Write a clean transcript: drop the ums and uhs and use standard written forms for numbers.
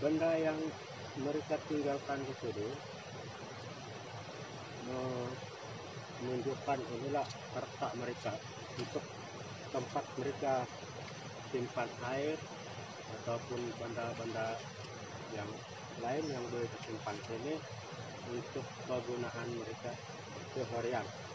benda yang mereka tinggalkan di sini menunjukkan inilah harta mereka untuk tempat mereka simpan air ataupun benda-benda yang lain yang boleh disimpan sini untuk kegunaan mereka seharian.